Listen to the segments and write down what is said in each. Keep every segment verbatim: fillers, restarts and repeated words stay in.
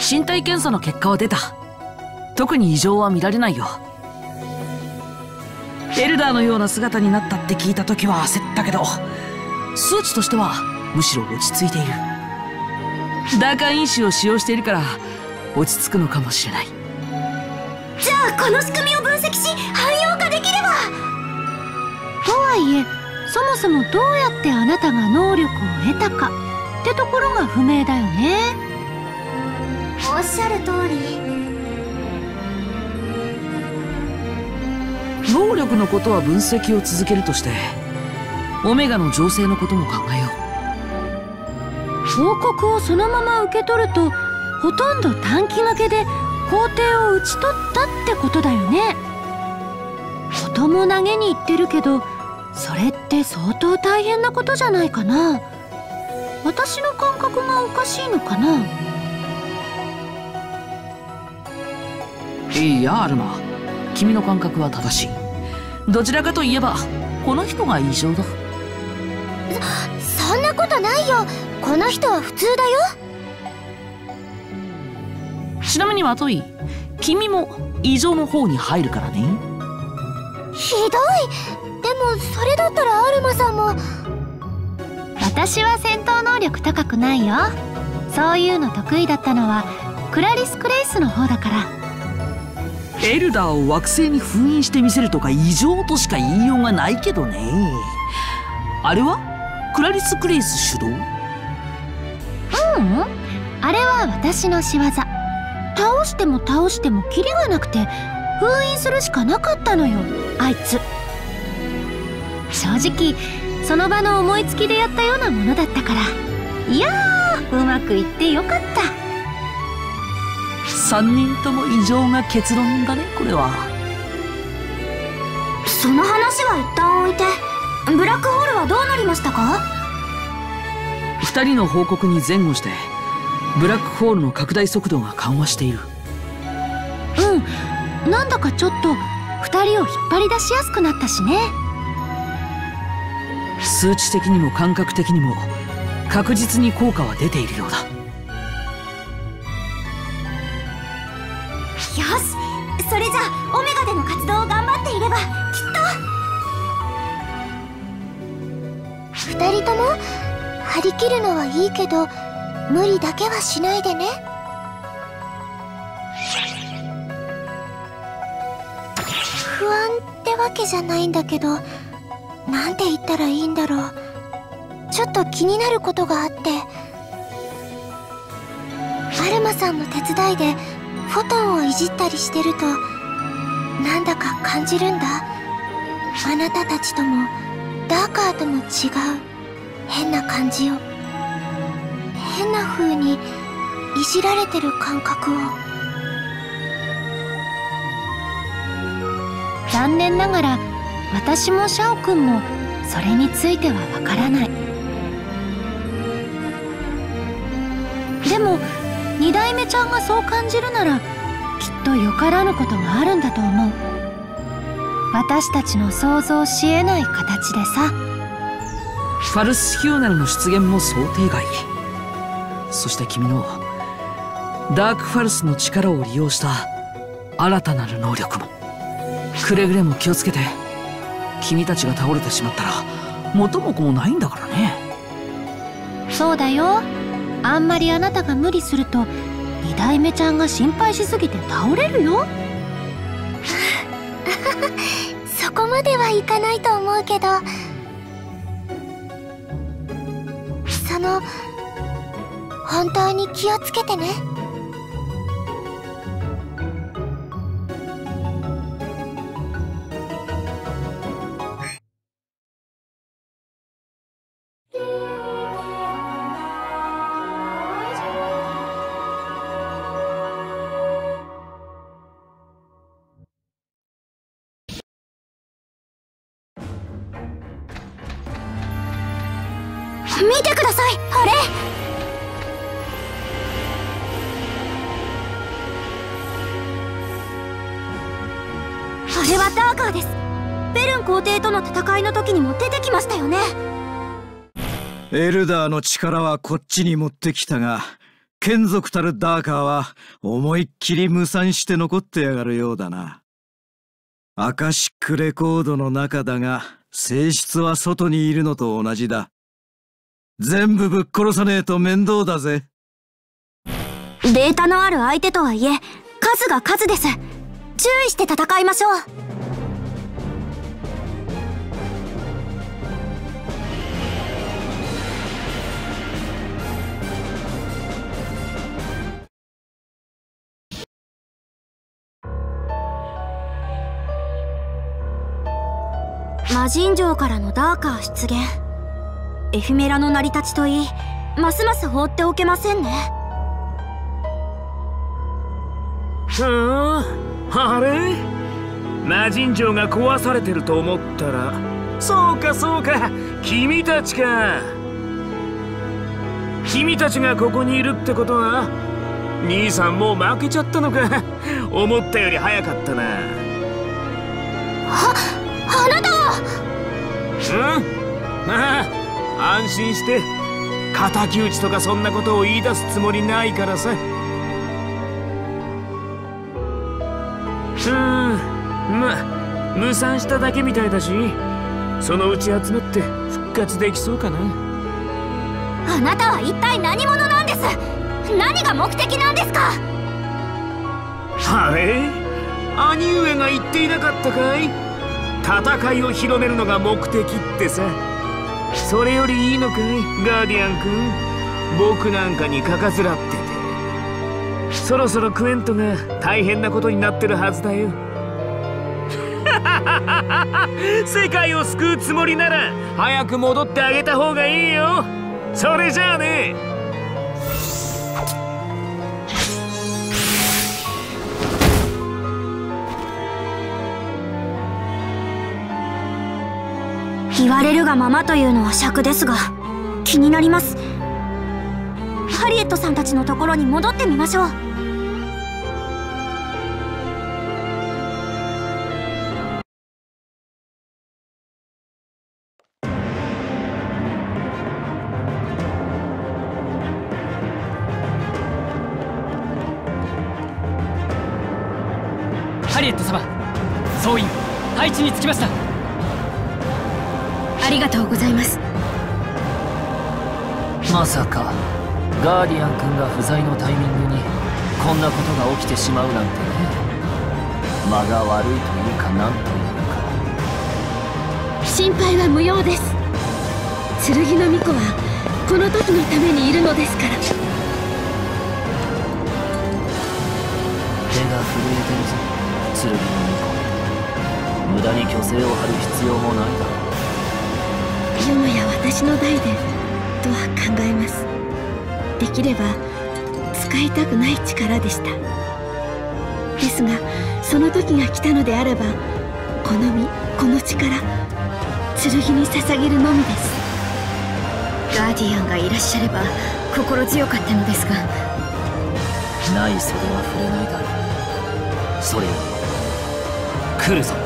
身体検査の結果は出た。特に異常は見られないよ。エルダーのような姿になったって聞いた時は焦ったけど、数値としてはむしろ落ち着いている。ダーカー因子を使用しているから落ち着くのかもしれない。 じゃあこの仕組みを分析し汎用化できれば。 とはいえ、そもそもどうやってあなたが能力を得たかってところが不明だよね。 おっしゃる通り。 能力のことは分析を続けるとして、オメガの情勢のことも考えよう。報告をそのまま受け取ると、ほとんど短期がけで工程を打ち取ったってことだよね。子供投げに行ってるけど、それって相当大変なことじゃないかな。私の感覚がおかしいのかな。 いやアルマ、君の感覚は正しい。どちらかといえばこの人が異常だ。 そ、そんなことないよ。この人は普通だよ。 ちなみにマトイ、君も異常の方に入るからね。 ひどい。でもそれだったらアルマさんも。 私は戦闘能力高くないよ。そういうの得意だったのはクラリス・クレイスの方だから。 エルダーを惑星に封印してみせるとか異常としか言いようがないけどね。あれはクラリス・クレイス主導？ ううん、あれは私の仕業。倒しても倒してもキリがなくて封印するしかなかったのよ、あいつ。正直その場の思いつきでやったようなものだったから、いやー、うまくいってよかった。 さんにんとも異常が結論だね、これは。 その話は一旦置いて、ブラックホールはどうなりましたか？ ふたりの報告に前後してブラックホールの拡大速度が緩和している。 うん、なんだかちょっとふたりを引っ張り出しやすくなったしね。 数値的にも感覚的にも確実に効果は出ているようだ。 よし、それじゃあオメガでの活動を頑張っていればきっと。ふたりとも張り切るのはいいけど無理だけはしないでね。不安ってわけじゃないんだけど、なんて言ったらいいんだろう。ちょっと気になることがあって。アルマさんの手伝いでフォトンをいじったりしてるとなんだか感じるんだ。あなたたちともダーカーとも違う変な感じを、変な風にいじられてる感覚を。 残念ながら私もシャオくんもそれについてはわからない。でも二代目ちゃんがそう感じるならきっとよからぬことがあるんだと思う。私たちの想像しえない形でさ。 ファルスヒューネルの出現も想定外。そして君のダークファルスの力を利用した新たなる能力も。くれぐれも気をつけて。君たちが倒れてしまったら元も子もないんだからね。 そうだよ。あんまりあなたが無理すると二代目ちゃんが心配しすぎて倒れるよ。 そこまではいかないと思うけど、その本当に気をつけてね。見てください、あれ。あれはダーカーです。ベルン皇帝との戦いの時にも出てきましたよね。 エルダーの力はこっちに持ってきたが、 眷属たるダーカーは思いっきり無賛して残ってやがるようだな。アカシックレコードの中だが性質は外にいるのと同じだ。全部ぶっ殺さねえと面倒だぜ。 データのある相手とはいえ数が数です。注意して戦いましょう。魔人城からのダーカー出現。エフィメラの成り立ちといい、ますます放っておけませんね。 ふーん、あれ魔人城が壊されてると思ったら、そうかそうか、君たちか。君たちがここにいるってことは兄さんもう負けちゃったのか。思ったより早かったな。 は、あなたは。 うん、ああ、安心して。敵討ちとかそんなことを言い出すつもりないからさ。うん、ま、無賛しただけみたいだし、そのうち集まって復活できそうかな。 あなたは一体何者なんです。何が目的なんですか。 あれ、兄上が言っていなかったかい。戦いを広めるのが目的ってさ。それよりいいのかいガーディアン君。僕なんかにかかずらってて、そろそろクエントが大変なことになってるはずだよ。世界を救うつもりなら早く戻ってあげた方がいいよ。それじゃあね。 言われるがままというのは尺ですが、気になります。ハリエットさんたちのところに戻ってみましょう。 ハリエット様、総員配置につきました。 ありがとうございます。 まさかガーディアン君が不在のタイミングにこんなことが起きてしまうなんてね。間が悪いというかなんというか。 心配は無用です。剣の巫女はこの時のためにいるのですから。 手が震えてるぞ、剣の巫女。無駄に虚勢を張る必要もないだろう。 よもや私の代でとは考えます。できれば使いたくない力でした。ですがその時が来たのであれば、この身この力、剣に捧げるのみです。ガーディアンがいらっしゃれば心強かったのですが。 ない袖は触れないだろう。それより来るぞ。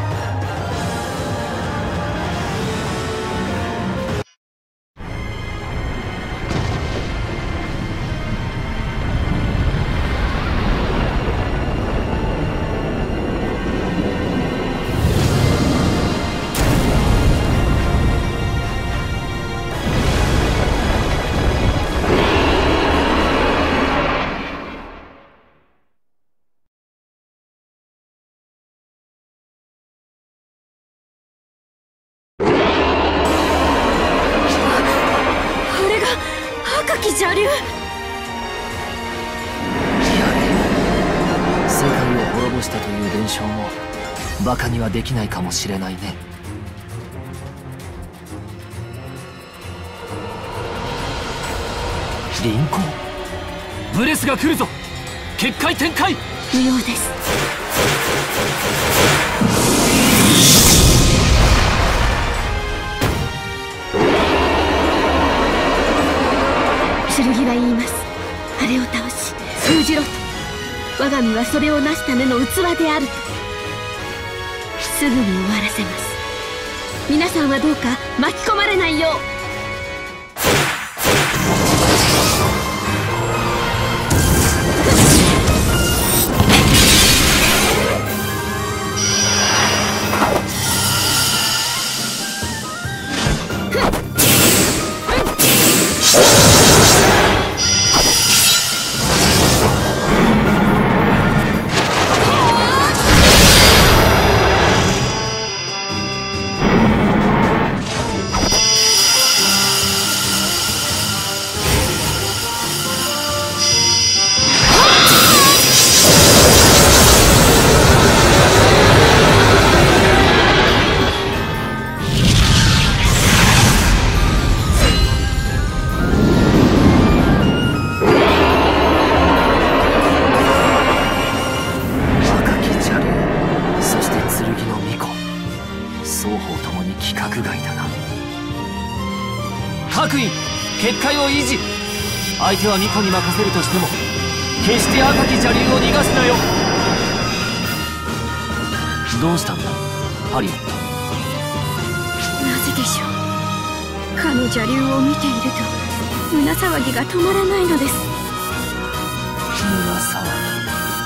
邪竜。 やれ、世界を滅ぼしたという伝承もバカにはできないかもしれないね。リンコン、 ブレスが来るぞ。結界展開。 無用です。剣は言います。あれを倒し封じろと。我が身はそれを成すための器であると。すぐに終わらせます。皆さんはどうか巻き込まれないよう。 学院結界を維持。相手は巫女に任せるとしても決して赤き邪竜を逃がすなよ。どうしたんだハリオット。 なぜでしょう。かの邪竜を見ていると胸騒ぎが止まらないのです。 胸騒ぎか。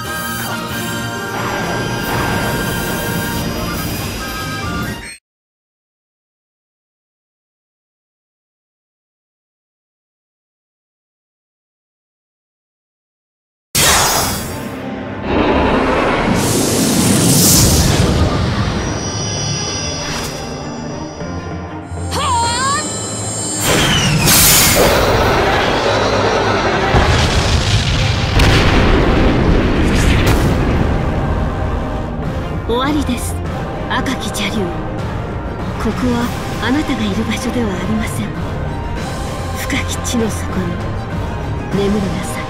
終わりです、赤き邪竜。ここはあなたがいる場所ではありません。深き地の底に眠りなさ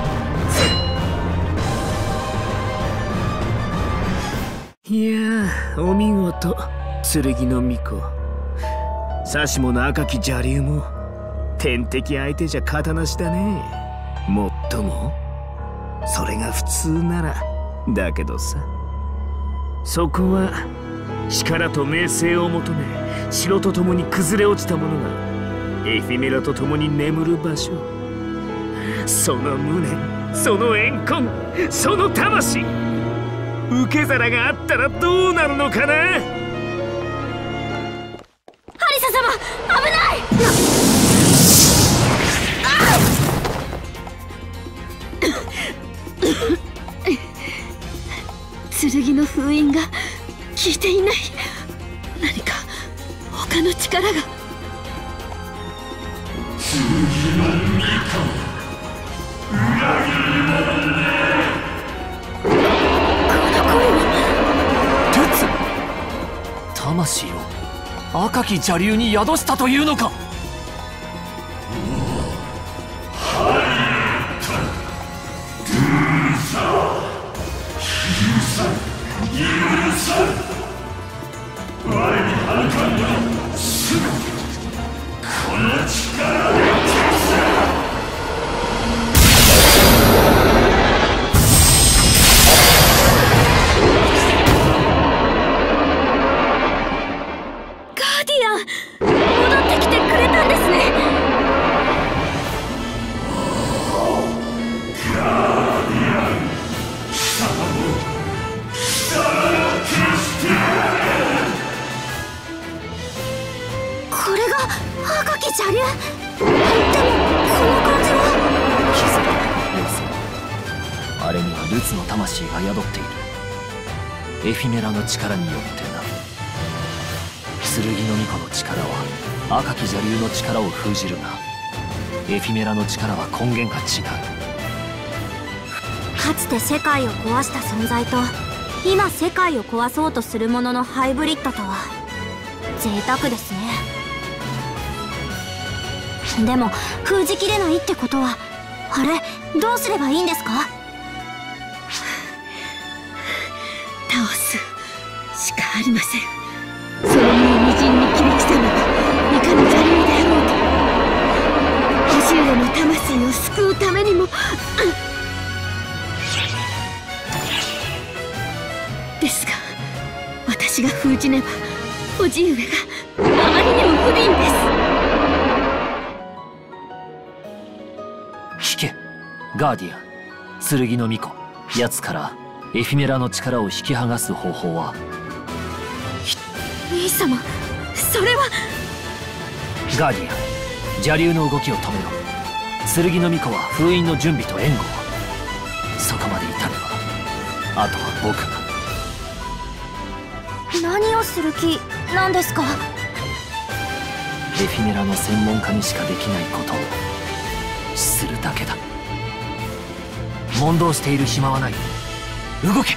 い。いやー、お見事、剣の巫女。さしもの赤き邪竜も天敵相手じゃ型なしだね。もっともそれが普通ならだけどさ、そこは力と名声を求め城と共に崩れ落ちた者がエフィメラと共に眠る場所。その無念、その怨恨、その魂、受け皿があったらどうなるのかな。 ハリサ様、危ない！剣の封印が効いていない。何か他の力が。 剣の巫女、裏切り者め。 この声は鉄魂を赤き邪竜に宿したというのか。 許さん。我に反感はすぐこの力で消す。 ガーディアン、戻ってきてくれたんですね。 ガーディアン、貴様もこれが赤き邪竜。でもこの感じは。 気づいたルツ。あれにはルツの魂が宿っている。エフィメラの力によってな。剣の巫女の力は赤き邪竜の力を封じるが、エフィメラの力は根源が違う。 かつて世界を壊した存在と今世界を壊そうとする者のハイブリッドとは贅沢ですね。でも封じきれないってことは、あれどうすればいいんですか？ 倒すしかありません。その身をみじんに切り刻めばいかに邪竜であろうと、叔父上の魂を救うためにも。ですが私が封じねば叔父上があまりにも不憫です。 聞けガーディアン、剣の巫女。奴からエフィメラの力を引き剥がす方法は。 兄様、それは。 ガーディアン、邪竜の動きを止めろ。剣の巫女は封印の準備と援護を。そこまで至ればあとは僕が。 何をする気なんですか？ エフィメラの専門家にしかできないことをするだけだ。問答している暇はない。動け。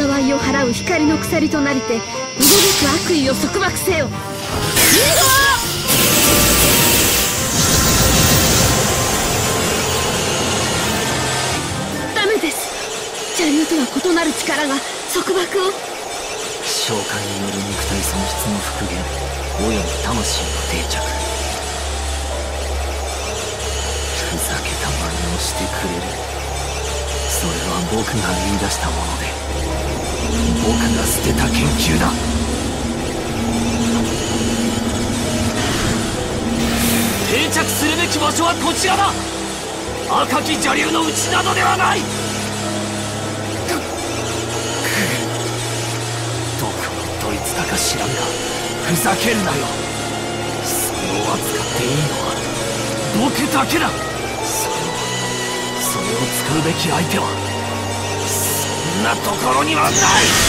災いを払う光の鎖となりて、うごめく悪意を束縛せよ。ダメです。邪竜とは異なる力が束縛を。 召喚による肉体損失の復元および魂の定着。ふざけた真似をしてくれる。それは僕が言い出したもので、僕が捨てた研究だ。定着するべき場所はこちらだ。赤き邪竜のうちなどではない。どこのどいつだか知らんが、ふざけるなよ。それを扱っていいのは僕だけだ。それをそれを使うべき相手はそんなところにはない。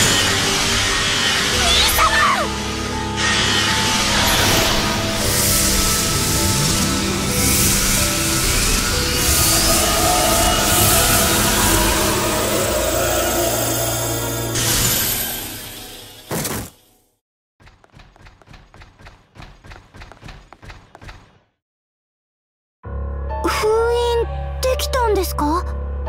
封印できたんですか？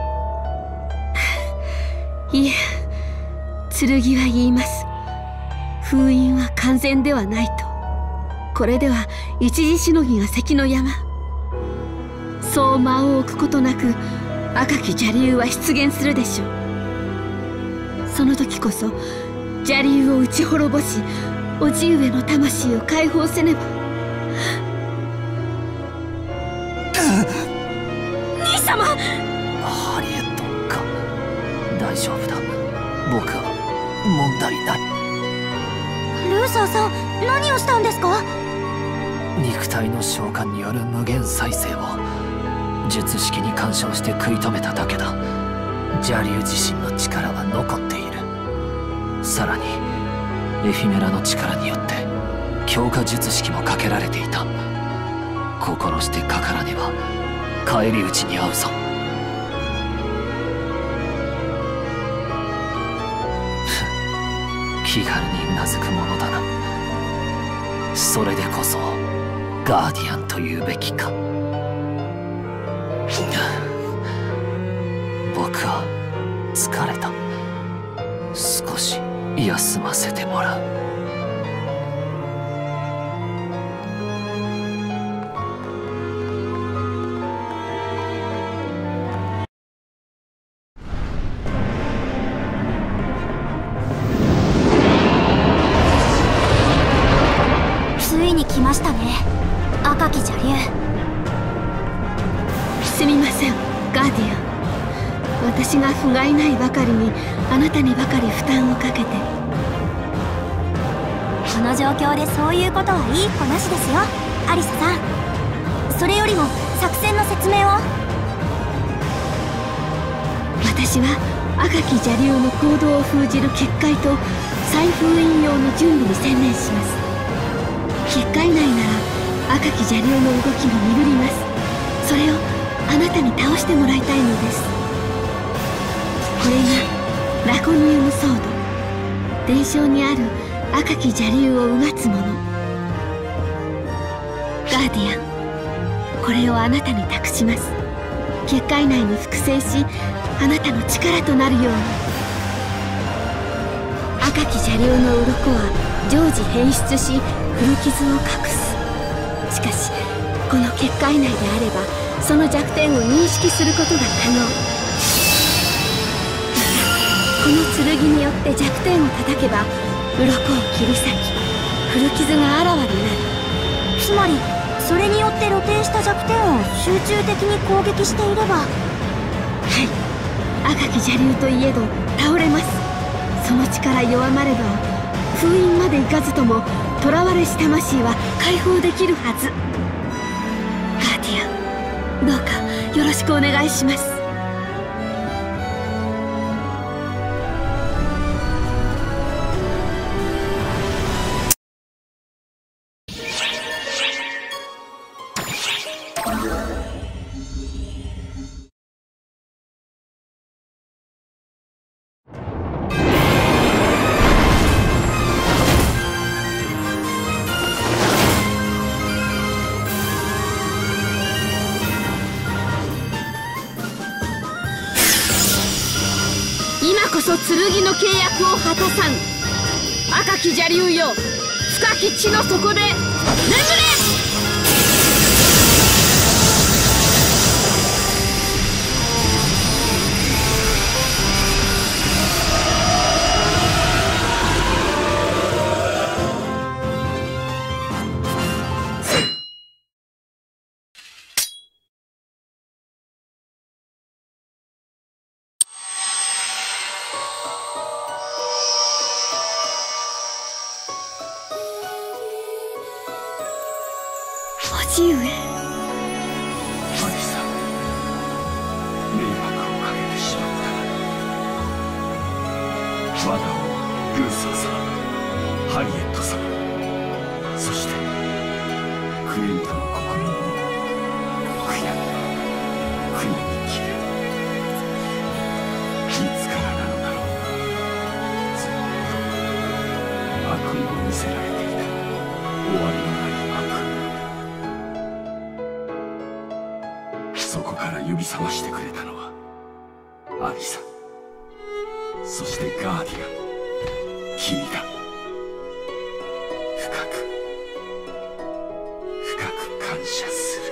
いえ、剣は言います。封印は完全ではないと。これでは一時しのぎが関の山。そう間を置くことなく赤き邪竜は出現するでしょう。その時こそ邪竜を打ち滅ぼし、叔父上の魂を解放せねば。兄様！ ハリエットか。大丈夫だ。僕は問題ない。 ルーサーさん、何をしたんですか？ 肉体の召喚による無限再生を術式に干渉して食い止めただけだ。邪竜自身の力は残っている。さらにエフィメラの力によって強化術式もかけられていた。心してかからねば返り討ちに遭うぞ。気軽にうなずくものだな。それでこそガーディアンというべきか。僕は疲れた。少し休ませてもらう。 ついに来ましたね、赤き邪竜。 すみません、ガーディアン。私が不甲斐ないばかりにあなたにばかり負担をかけて。 この状況でそういうことはいい子なしですよ、アリサさん。それよりも作戦の説明を。 私は赤き邪竜の行動を封じる結界と再封印用の準備に専念します。結界内なら赤き邪竜の動きも鈍ります。それをあなたに倒してもらいたいのです。これがラコニウムソード、伝承にある赤き邪竜をうがつもの。ガーディアン、これをあなたに託します。結界内に複製し、あなたの力となるように。赤き邪竜の鱗は常時変質し、古傷を隠す。しかしこの結界内であればその弱点を認識することが可能。この剣によって弱点を叩けば鱗を切り裂き、古傷があらわになる。 つまりそれによって露呈した弱点を集中的に攻撃していれば。 はい、赤き邪竜といえど倒れます。その力弱まれば封印までいかずとも囚われし魂は解放できるはず。ガーディアン、どうかよろしくお願いします。 そ剣の契約を果たさん。赤き邪竜よ、深き地の底で眠れ。 兄上。アリサ、迷惑をかけてしまった。ワナオ、ルーサー様、ハリエット様、そしてクエントの国民に悔やみ悔やみきれ。いつからなのだろう。ずっと悪意を見せられていた。終わりのない悪意。そこから指さましてくれたのはアリサ、そしてガーディアン、君だ。深く深く感謝する。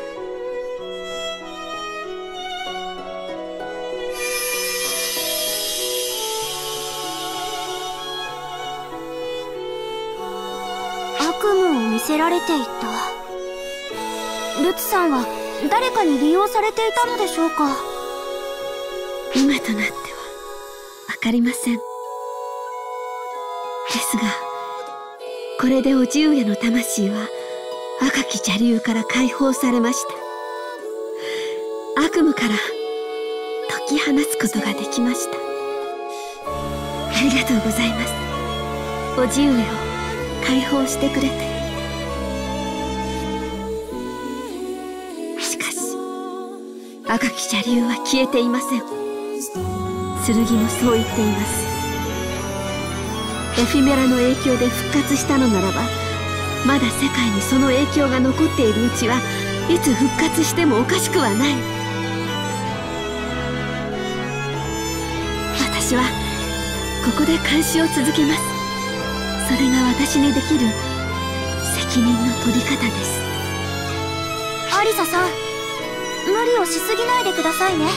悪夢を見せられていた。ルツさんは誰かに利用されていたのでしょうか。 今となっては分かりません。ですがこれで叔父上の魂は赤き邪竜から解放されました。悪夢から解き放つことができました。ありがとうございます。叔父上を解放してくれて。赤き邪竜は消えていません。剣もそう言っています。エフィメラの影響で復活したのならば、まだ世界にその影響が残っているうちはいつ復活してもおかしくはない。私はここで監視を続けます。それが私にできる責任の取り方です。 アリサさん、無理をしすぎないでくださいね。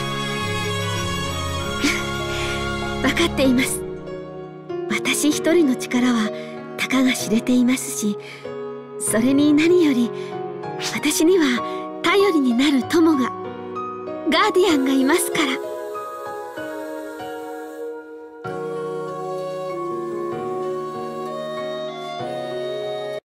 分かっています。私一人の力はたかが知れていますし、それに何より私には頼りになる友が、ガーディアンがいますから。